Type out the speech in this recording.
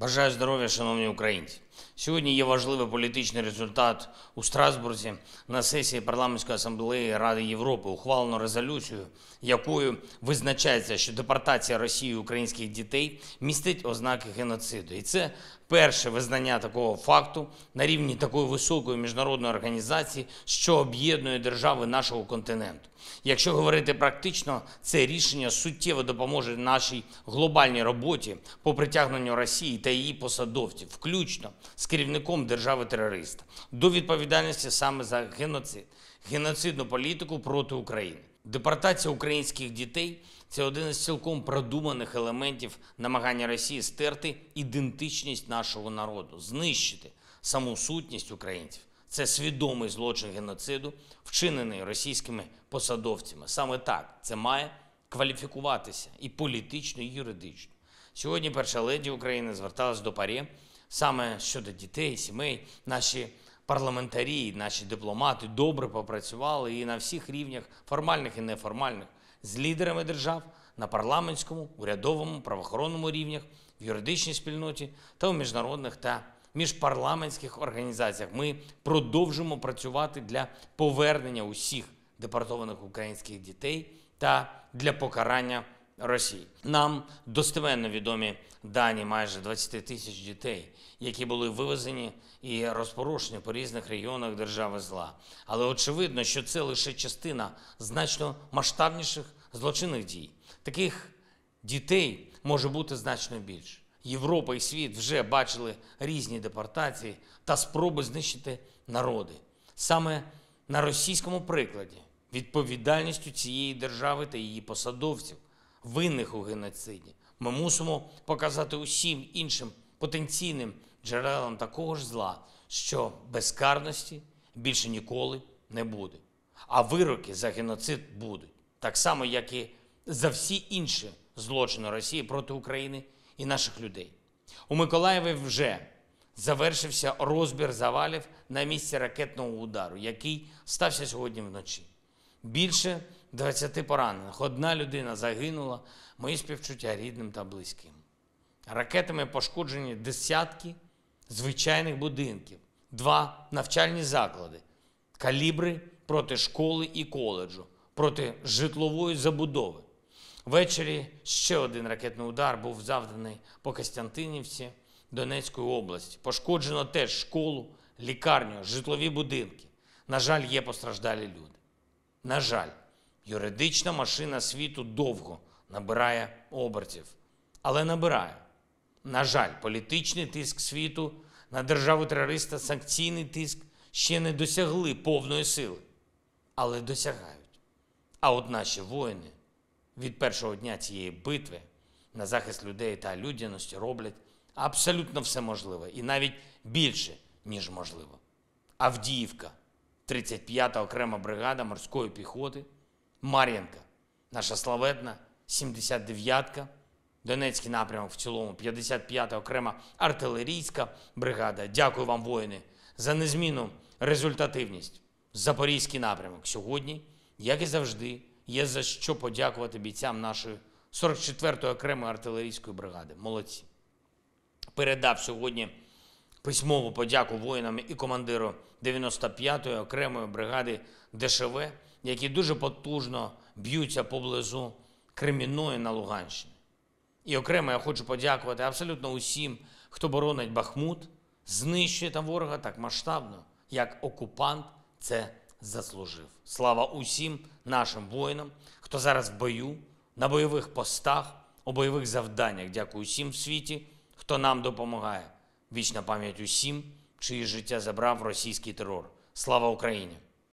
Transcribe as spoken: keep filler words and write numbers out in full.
Бажаю здоров'я, шановні українці. Сьогодні є важливий політичний результат у Страсбурзі. На сесії Парламентської асамблеї Ради Європи ухвалено резолюцію, якою визначається, що депортація Росією українських дітей містить ознаки геноциду. І це перше визнання такого факту на рівні такої високої міжнародної організації, що об'єднує держави нашого континенту. Якщо говорити практично, це рішення суттєво допоможе нашій глобальній роботі по притягненню Росії та її посадовців, включно з керівником держави-терориста, до відповідальності саме за геноцид, геноцидну політику проти України. Депортація українських дітей – це один із цілком продуманих елементів намагання Росії стерти ідентичність нашого народу, знищити саму сутність українців. Це свідомий злочин геноциду, вчинений російськими посадовцями. Саме так це має кваліфікуватися і політично, і юридично. Сьогодні перша леді України зверталась до ПАРЄ саме щодо дітей, сімей. Наші парламентарі, наші дипломати добре попрацювали і на всіх рівнях, формальних і неформальних, з лідерами держав на парламентському, урядовому, правоохоронному рівнях, в юридичній спільноті та у міжнародних та міжпарламентських організаціях. Ми продовжимо працювати для повернення усіх депортованих українських дітей та для покарання Росії. Нам достеменно відомі дані майже двадцять тисяч дітей, які були вивезені і розпорошені по різних регіонах держави зла. Але очевидно, що це лише частина значно масштабніших злочинних дій. Таких дітей може бути значно більше. Європа і світ вже бачили різні депортації та спроби знищити народи. Саме на російському прикладі відповідальністю цієї держави та її посадовців, винних у геноциді, ми мусимо показати усім іншим потенційним джерелам такого ж зла, що безкарності більше ніколи не буде. А вироки за геноцид будуть. Так само, як і за всі інші злочини Росії проти України і наших людей. У Миколаєві вже завершився розбір завалів на місці ракетного удару, який стався сьогодні вночі. Більше двадцяти поранених, одна людина загинула, мої співчуття рідним та близьким. Ракетами пошкоджені десятки звичайних будинків, два навчальні заклади, калібри проти школи і коледжу, проти житлової забудови. Ввечері ще один ракетний удар був завданий по Костянтинівці Донецької області. Пошкоджено теж школу, лікарню, житлові будинки. На жаль, є постраждалі люди. На жаль, юридична машина світу довго набирає обертів. Але набирає. На жаль, політичний тиск світу на державу-терориста, санкційний тиск ще не досягли повної сили. Але досягають. А от наші воїни від першого дня цієї битви на захист людей та людяності роблять абсолютно все можливе. І навіть більше, ніж можливо. Авдіївка, тридцять п'ята окрема бригада морської піхоти, Мар'їнка, наша славетна сімдесят дев'ятка, Донецький напрямок в цілому, п'ятдесят п'ята окрема артилерійська бригада. Дякую вам, воїни, за незмінну результативність. Запорізький напрямок сьогодні, як і завжди, є за що подякувати бійцям нашої сорок четвертої окремої артилерійської бригади. Молодці. Передав сьогодні письмову подяку воїнам і командиру дев'яносто п'ятої окремої бригади ДШВ, які дуже потужно б'ються поблизу Кремінної на Луганщині. І окремо я хочу подякувати абсолютно усім, хто боронить Бахмут, знищує там ворога так масштабно, як окупант це заслужив. Слава усім нашим воїнам, хто зараз в бою, на бойових постах, у бойових завданнях. Дякую усім в світі, хто нам допомагає. Вічна пам'ять усім, чиї життя забрав російський терор. Слава Україні!